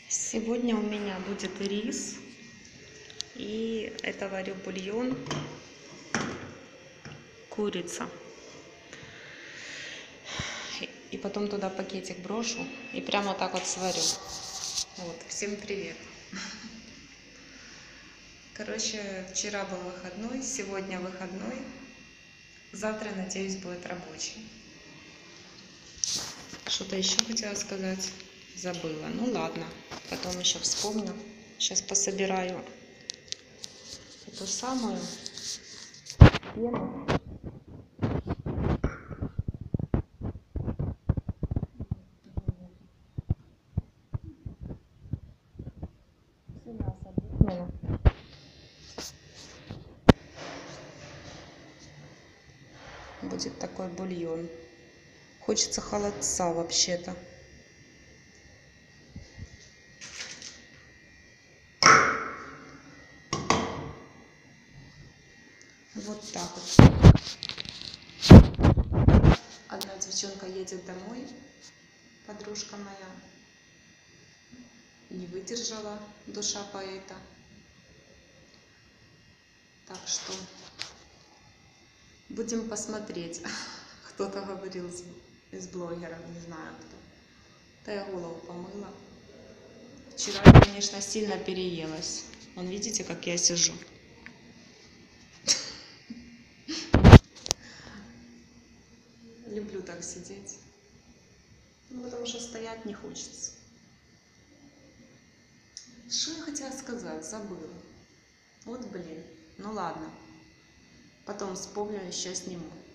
Сегодня у меня будет рис, и это варю бульон, курица. И потом туда пакетик брошу и прямо вот так вот сварю. Вот, всем привет. Короче, вчера был выходной, сегодня выходной, завтра, надеюсь, будет рабочий. Что-то еще хотела сказать, забыла. Ну ладно, потом еще вспомню. Сейчас пособираю эту самую пену. Будет такой бульон. Хочется холодца вообще-то. Вот так вот. Одна девчонка едет домой, подружка моя. Не выдержала душа поэта. Так что будем посмотреть. Кто-то говорил из блогеров, не знаю кто. Да я голову помыла. Вчера я, конечно, сильно переелась. Вон, видите, как я сижу. Люблю так сидеть. Ну, потому что стоять не хочется. Что я хотела сказать? Забыла. Вот блин. Ну ладно. Потом вспомню, еще сниму.